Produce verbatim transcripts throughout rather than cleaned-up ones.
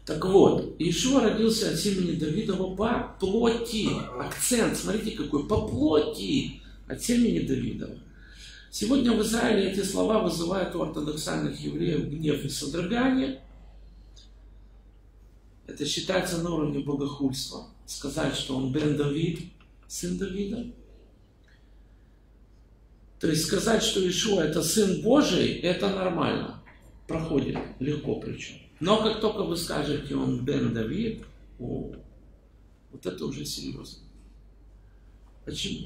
Так вот, Иешуа родился от семени Давидова по плоти. Акцент, смотрите какой, по плоти от семени Давидова. Сегодня в Израиле эти слова вызывают у ортодоксальных евреев гнев и содрогание. Это считается на уровне богохульства. Сказать, что он бен Давид, сын Давида. То есть сказать, что Иешуа это сын Божий, это нормально. Проходит легко причем. Но как только вы скажете, он бен Давид, о, вот это уже серьезно. Почему?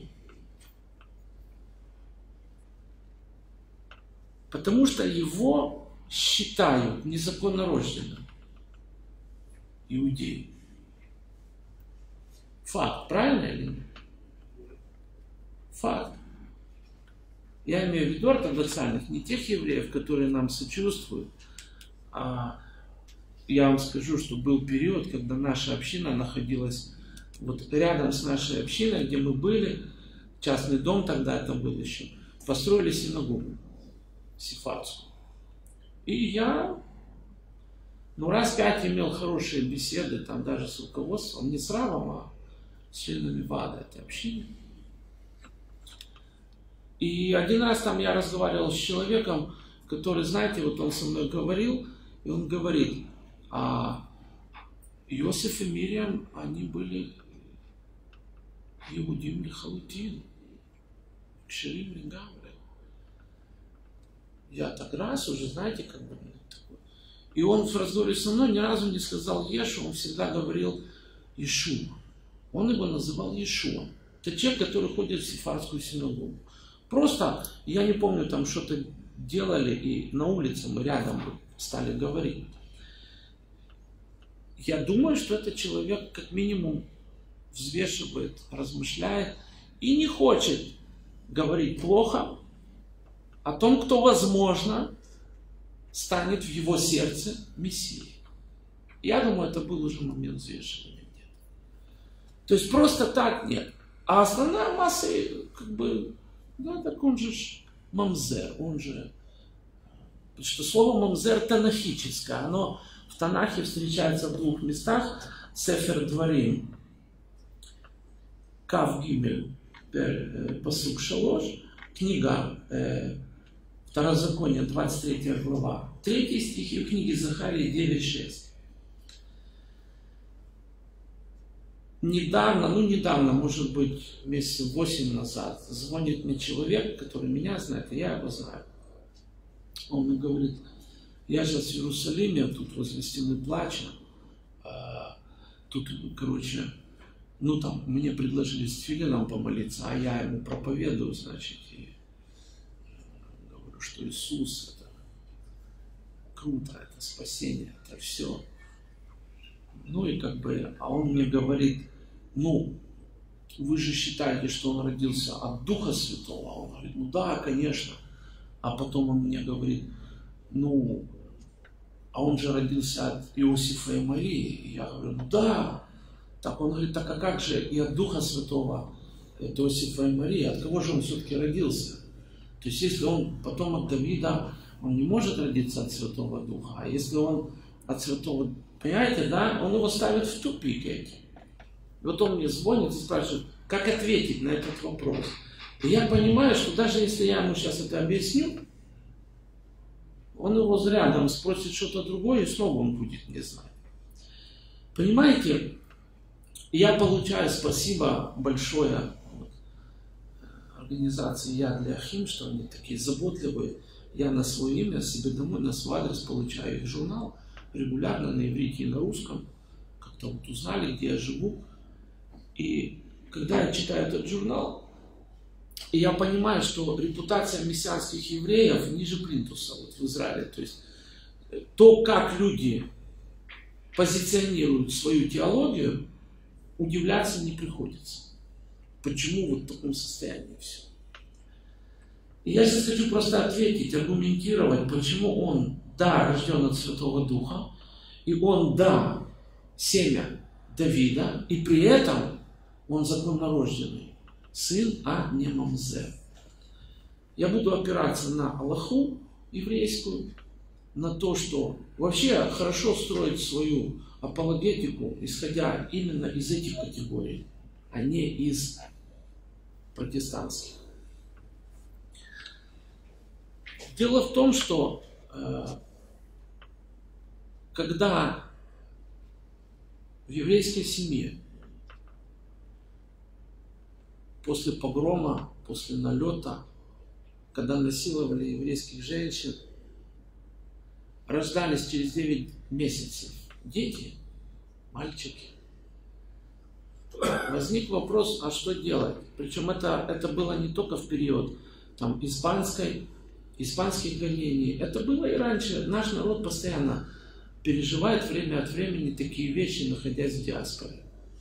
Потому что его считают незаконнорожденным иудеи. Факт, правильно или нет? Факт. Я имею в виду ортодоксальных, не тех евреев, которые нам сочувствуют, а я вам скажу, что был период, когда наша община находилась вот рядом с нашей общиной, где мы были, частный дом тогда это был еще, построили синагогу сефардскую. И я, ну, раз пять имел хорошие беседы, там даже с руководством, не с равом, а с членами ВАДА этой общины. И один раз там я разговаривал с человеком, который, знаете, вот он со мной говорил, и он говорит, а Иосиф и Мириам, они были иудим лихалутин, кшерим лигамре. Я так раз уже, знаете, как бы такой. И он в разговоре со мной ни разу не сказал Ешу, он всегда говорил Иешуа. Он его называл Иешуа. Это человек, который ходит в сефардскую синагогу. Просто, я не помню, там что-то делали, и на улице мы рядом стали говорить. Я думаю, что этот человек как минимум взвешивает, размышляет и не хочет говорить плохо о том, кто, возможно, станет в его сердце Мессией. Я думаю, это был уже момент взвешивания где-то. То есть просто так нет. А основная масса, как бы, да, так он же мамзер, он же, потому что слово мамзер танахическое, оно в Танахе встречается в двух местах. Сефер Дворим, Кав Гимель, Пасук Шалош, книга Второзаконие, двадцать третья глава, третий стих и книги Захарии девять шесть. Недавно, ну недавно, может быть, месяцев восемь назад, звонит мне человек, который меня знает, и я его знаю. Он мне говорит, я сейчас в Иерусалиме, тут возле стены плача, а, тут, короче, ну там, мне предложили с тфилином помолиться, а я ему проповедую, значит, и говорю, что Иисус, это круто, это спасение, это все. Ну и как бы, а он мне говорит, ну, вы же считаете, что он родился от Духа Святого? А он говорит, ну да, конечно. А потом он мне говорит, ну, а он же родился от Иосифа и Марии. И я говорю, ну да. Так он говорит, так а как же и от Духа Святого, от Иосифа и Марии, от кого же он все-таки родился? То есть если он потом от Давида, он не может родиться от Святого Духа. А если он от Святого, понимаете, да, он его ставит в тупик этим. И вот он мне звонит и спрашивает, как ответить на этот вопрос. И я понимаю, что даже если я ему сейчас это объясню, он его рядом спросит что-то другое, и снова он будет не знать. Понимаете, я получаю спасибо большое организации Яд Леахим, что они такие заботливые. Я на свое имя себе домой, на свой адрес получаю их журнал регулярно на иврите и на русском. Как-то вот узнали, где я живу. И когда я читаю этот журнал, я понимаю, что репутация мессианских евреев ниже плинтуса вот в Израиле. То есть то, как люди позиционируют свою теологию, удивляться не приходится. Почему вот в таком состоянии все? И я сейчас хочу просто ответить, аргументировать, почему он, да, рожден от Святого Духа, и он, да, семя Давида, и при этом он законнорожденный сын, а не мамзер. Я буду опираться на алаху еврейскую, на то, что вообще хорошо строить свою апологетику, исходя именно из этих категорий, а не из протестантских. Дело в том, что э, когда в еврейской семье после погрома, после налета, когда насиловали еврейских женщин, рождались через девять месяцев дети, мальчики, возник вопрос, а что делать? Причем это, это было не только в период там, испанской, испанских гонений, это было и раньше. Наш народ постоянно переживает время от времени такие вещи, находясь в диаспоре.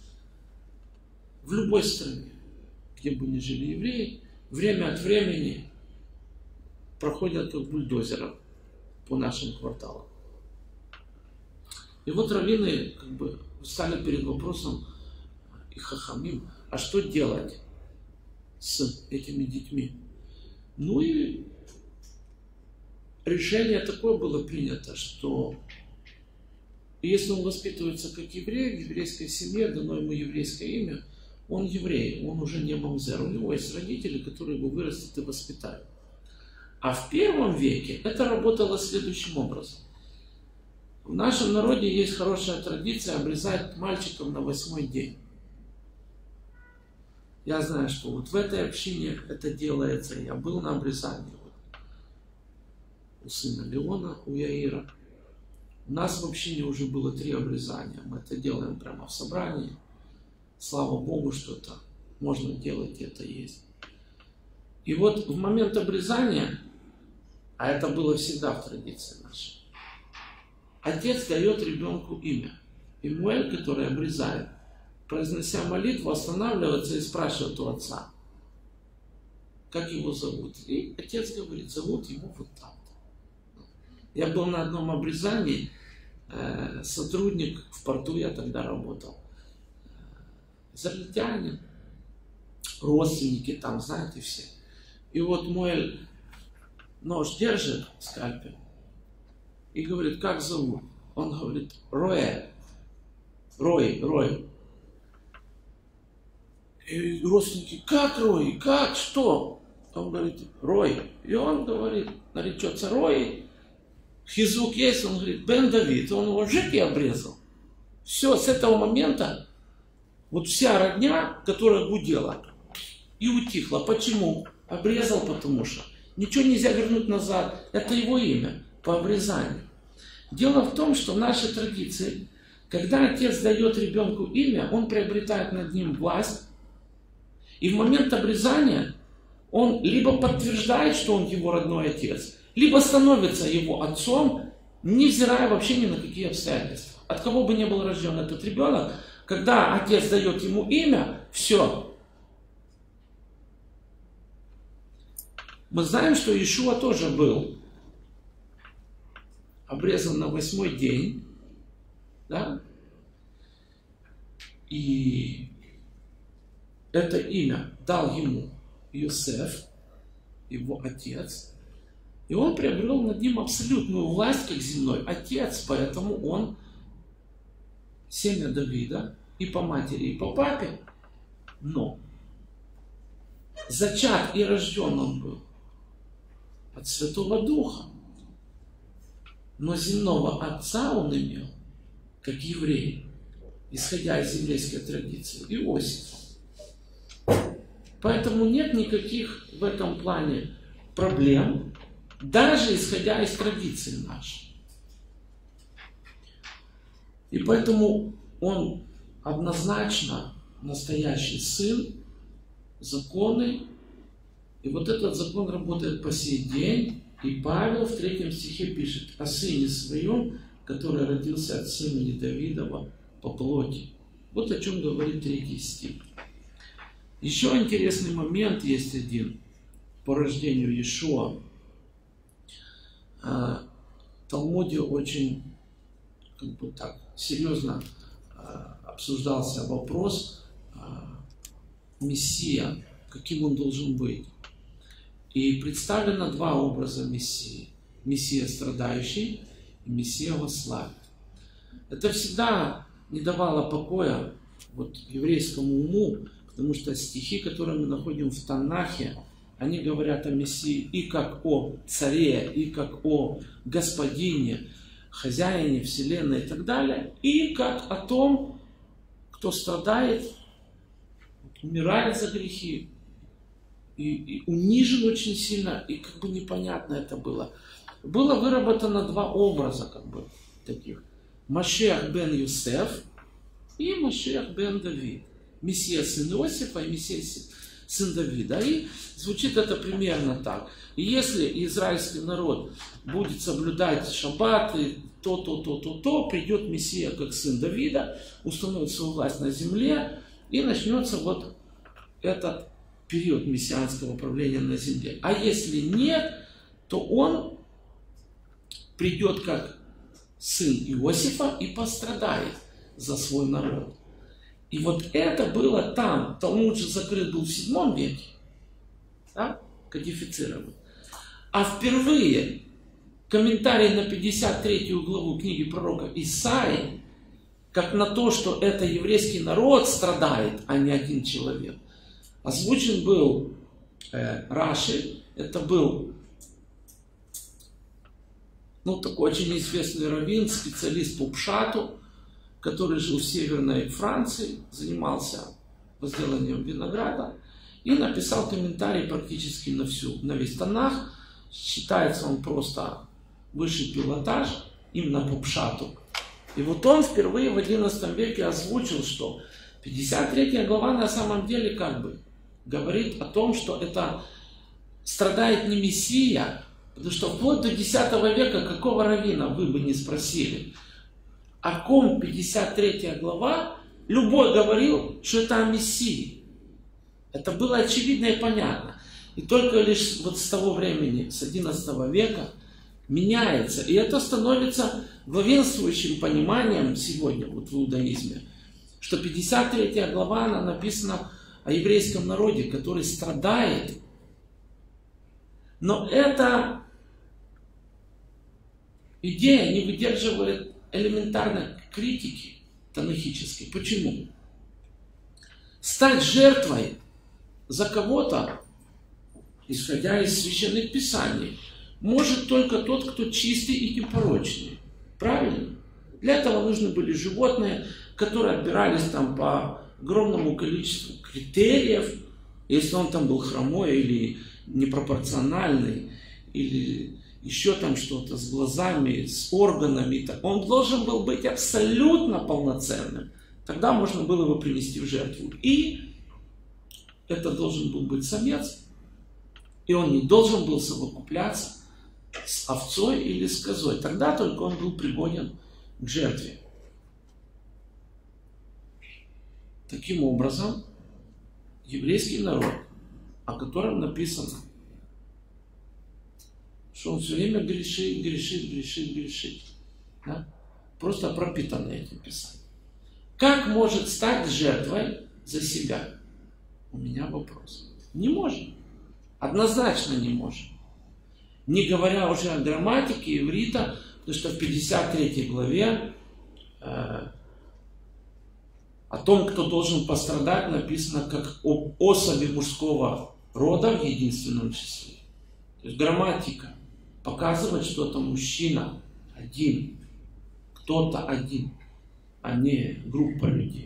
В любой стране, где бы ни жили евреи, время от времени проходят как бульдозером по нашим кварталам. И вот раввины как бы встали перед вопросом, и хахамим, а что делать с этими детьми? Ну и решение такое было принято, что если он воспитывается как еврей, в еврейской семье, дано ему еврейское имя, он еврей, он уже не мамзер. У него есть родители, которые его вырастят и воспитают. А в первом веке это работало следующим образом. В нашем народе есть хорошая традиция обрезать мальчиков на восьмой день. Я знаю, что вот в этой общине это делается. Я был на обрезании у сына Леона, у Яира. У нас в общине уже было три обрезания. Мы это делаем прямо в собрании. Слава Богу, что это можно делать, и это есть. И вот в момент обрезания, а это было всегда в традиции нашей, отец дает ребенку имя. И Муэль, который обрезает, произнося молитву, останавливается и спрашивает у отца, как его зовут. И отец говорит, зовут его вот так. Я был на одном обрезании, э, сотрудник в порту, я тогда работал, израильтянин, родственники там, знаете, все. И вот Муэль нож держит, скальпель, и говорит, как зовут? Он говорит, Роэ, Рой, Рой. И родственники, как Рой, как, что? Он говорит, Рой. И он говорит, наречется Рой. Хизук есть, он говорит, Бен Давид, он его жить и обрезал. Все, с этого момента вот вся родня, которая гудела, и утихла. Почему? Обрезал, потому что ничего нельзя вернуть назад. Это его имя по обрезанию. Дело в том, что в нашей традиции, когда отец дает ребенку имя, он приобретает над ним власть, и в момент обрезания он либо подтверждает, что он его родной отец, либо становится его отцом, невзирая вообще ни на какие обстоятельства. От кого бы ни был рожден этот ребенок, когда отец дает ему имя, все. Мы знаем, что Иешуа тоже был обрезан на восьмой день, да? И это имя дал ему Иосиф, его отец, и он приобрел над ним абсолютную власть, как земной отец, поэтому он семя Давида и по матери, и по папе, но зачат и рожден он был от Святого Духа, но земного отца он имел, как еврей, исходя из еврейской традиции, Иосифа. Поэтому нет никаких в этом плане проблем, даже исходя из традиции нашей. И поэтому он однозначно настоящий сын, законный, и вот этот закон работает по сей день. И Павел в третьем стихе пишет о сыне своем, который родился от семени Давидова по плоти. Вот о чем говорит третий стих. Еще интересный момент есть один по рождению Иешуа. В Талмуде очень как бы так, серьезно обсуждался вопрос Мессия, каким он должен быть. И представлено два образа Мессии. Мессия страдающий и Мессия восславит. Это всегда не давало покоя вот еврейскому уму, потому что стихи, которые мы находим в Танахе, они говорят о Мессии и как о царе, и как о господине, хозяине вселенной и так далее, и как о том, кто страдает, умирает за грехи, и, и унижен очень сильно, и как бы непонятно это было. Было выработано два образа, как бы, таких. Машиах бен Йосеф и Машиах бен Давид. Мессия сын Иосифа и Мессия сын Давида. И звучит это примерно так. И если израильский народ будет соблюдать шаббат, и то, то, то, то, то, придет Мессия как сын Давида, установит свою власть на земле, и начнется вот этот период мессианского правления на земле. А если нет, то он придет как сын Иосифа и пострадает за свой народ. И вот это было там. Талмуд же закрыт был в седьмом веке, да, кодифицирован. А впервые комментарий на пятьдесят третью главу книги пророка Исаии, как на то, что это еврейский народ страдает, а не один человек, озвучен был э, Раши. Это был ну, такой очень известный раввин, специалист по пшату, который жил в Северной Франции, занимался возделанием винограда и написал комментарий практически на всю, на весь Танах. Считается он просто высший пилотаж, именно по пшату. И вот он впервые в одиннадцатом веке озвучил, что пятьдесят третья глава на самом деле как бы говорит о том, что это страдает не Мессия, потому что вплоть до десятого века какого раввина вы бы не спросили, о ком пятьдесят третья глава, любой говорил, что это о Мессии. Это было очевидно и понятно. И только лишь вот с того времени, с одиннадцатого века, меняется. И это становится главенствующим пониманием сегодня вот в иудаизме, что пятьдесят третья глава, она написана о еврейском народе, который страдает. Но эта идея не выдерживает элементарной критики танахической. Почему? Стать жертвой за кого-то, исходя из священных писаний, может только тот, кто чистый и непорочный. Правильно? Для этого нужны были животные, которые отбирались там по огромному количеству критериев. Если он там был хромой или непропорциональный, или еще там что-то с глазами, с органами, он должен был быть абсолютно полноценным. Тогда можно было его принести в жертву. И это должен был быть самец, и он не должен был совокупляться с овцой или с козой. Тогда только он был пригоден к жертве. Таким образом, еврейский народ, о котором написано, что он все время грешит, грешит, грешит, грешит. Да? Просто пропитано этим писанием. Как может стать жертвой за себя? У меня вопрос. Не может. Однозначно не может. Не говоря уже о грамматике иврита, потому что в пятьдесят третьей главе э, о том, кто должен пострадать, написано как об особи мужского рода в единственном числе. То есть грамматика показывает, что это мужчина один, кто-то один, а не группа людей.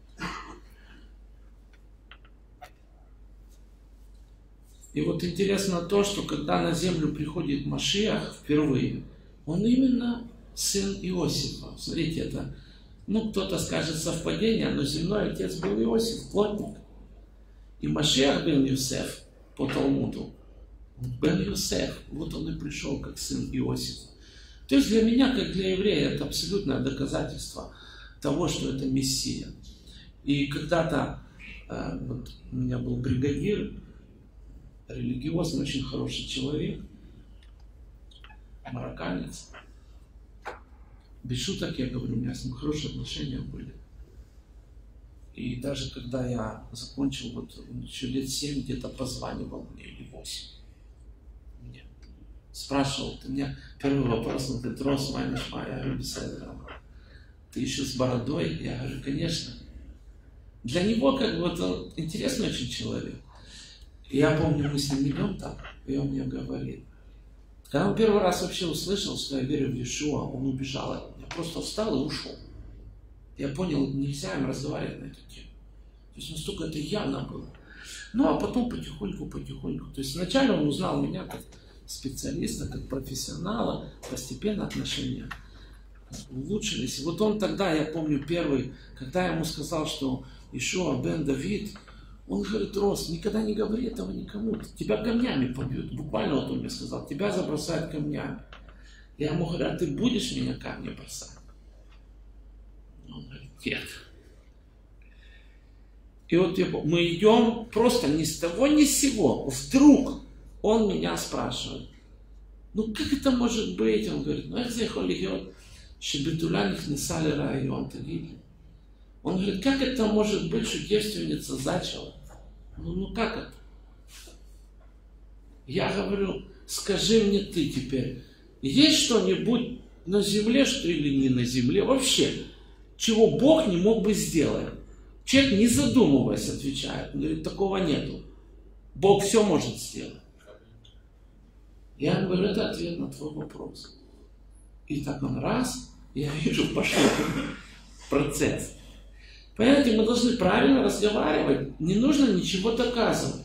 И вот интересно то, что когда на землю приходит Машиах впервые, он именно сын Иосифа. Смотрите, это, ну кто-то скажет совпадение, но земной отец был Иосиф, плотник. И Машиах бен Йосеф по Талмуду, бен Йосеф, вот он и пришел как сын Иосифа. То есть для меня, как для еврея, это абсолютное доказательство того, что это Мессия. И когда-то э, вот у меня был бригадир, религиозный, очень хороший человек, марокканец. Без шуток я говорю, у меня с ним хорошие отношения были. И даже когда я закончил, вот он еще лет семь где-то позванивал мне, или восемь. Мне. спрашивал, ты меня первый вопрос, он говорит, Рос, Майнишма, я говорю, беседа. Ты еще с бородой? Я говорю, конечно. Для него как бы вот он интересный очень человек. И я помню, мы с ним идем так, и он мне говорит. Когда он первый раз вообще услышал, что я верю в Иешуа, он убежал от меня. Просто встал и ушел. Я понял, нельзя им разговаривать на эту тему. То есть настолько это явно было. Ну, а потом потихоньку, потихоньку. То есть вначале он узнал меня как специалиста, как профессионала, постепенно отношения улучшились. И вот он тогда, я помню, первый, когда я ему сказал, что Иешуа бен Давид, он говорит, Рос, никогда не говори этого никому, тебя камнями побьют. Буквально вот он мне сказал, тебя забросают камнями. Я ему говорю, а ты будешь меня камни бросать? Он говорит, нет. И вот мы идем просто ни с того, ни с сего. Вдруг он меня спрашивает, ну как это может быть? Он говорит, ну איך זה יכול להיות שבתולה נכנסה לרעיון, תגיד לי. Он говорит, как это может быть, что девственница зачала? Ну, ну как это? Я говорю, скажи мне ты теперь, есть что-нибудь на земле, что или не на земле, вообще, чего Бог не мог бы сделать? Человек, не задумываясь, отвечает. Он говорит, такого нету. Бог все может сделать. Я говорю, это ответ на твой вопрос. И так он раз, я вижу, пошел процесс. Понимаете, мы должны правильно разговаривать. Не нужно ничего доказывать.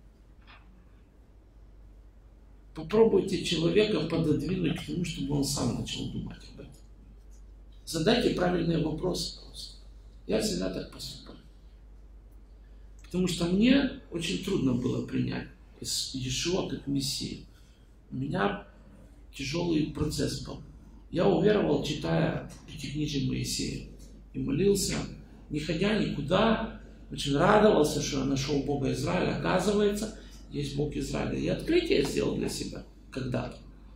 Попробуйте человека пододвинуть к тому, чтобы он сам начал думать об этом. Задайте правильные вопросы просто. Я всегда так поступаю. Потому что мне очень трудно было принять Иешуа как Мессию. У меня тяжелый процесс был. Я уверовал, читая Пятикнижие Моисея. И молился, не ходя никуда. Очень радовался, что я нашел Бога Израиля. Оказывается, есть Бог Израиля. И открытие сделал для себя когда-то.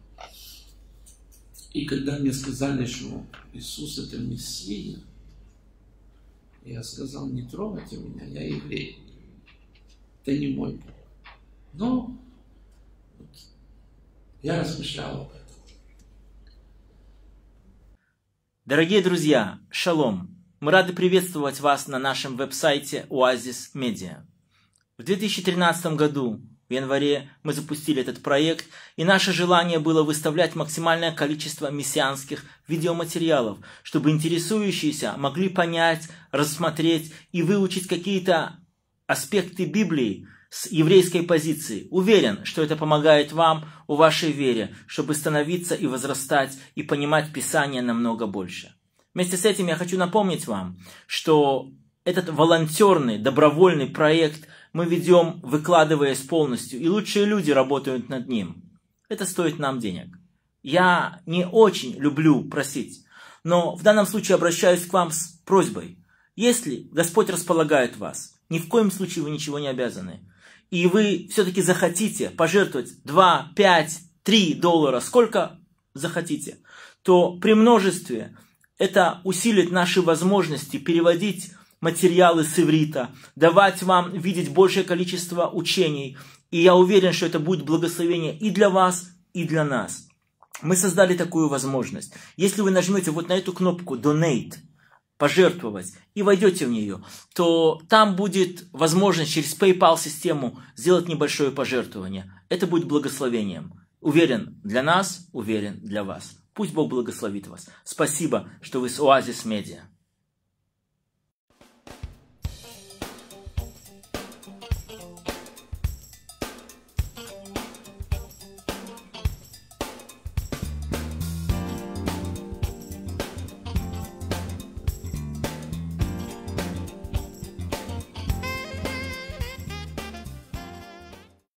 И когда мне сказали, что Иисус это Мессия, я сказал, не трогайте меня, я еврей. Это не мой Бог. Но вот, я размышлял об этом. Дорогие друзья, шалом! Мы рады приветствовать вас на нашем веб-сайте Oasis Media. В две тысячи тринадцатом году, в январе, мы запустили этот проект, и наше желание было выставлять максимальное количество мессианских видеоматериалов, чтобы интересующиеся могли понять, рассмотреть и выучить какие-то аспекты Библии с еврейской позиции. Уверен, что это помогает вам у вашей вере, чтобы становиться и возрастать и понимать Писание намного больше. Вместе с этим я хочу напомнить вам, что этот волонтерный, добровольный проект мы ведем, выкладываясь полностью, и лучшие люди работают над ним. Это стоит нам денег. Я не очень люблю просить, но в данном случае обращаюсь к вам с просьбой. Если Господь располагает вас, ни в коем случае вы ничего не обязаны, и вы все-таки захотите пожертвовать два, пять, три доллара, сколько захотите, то при множестве это усилит наши возможности переводить материалы с иврита, давать вам видеть большее количество учений. И я уверен, что это будет благословение и для вас, и для нас. Мы создали такую возможность. Если вы нажмете вот на эту кнопку «Donate», пожертвовать, и войдете в нее, то там будет возможность через PayPal-систему сделать небольшое пожертвование. Это будет благословением. Уверен для нас, уверен для вас. Пусть Бог благословит вас. Спасибо, что вы с Oasis Media.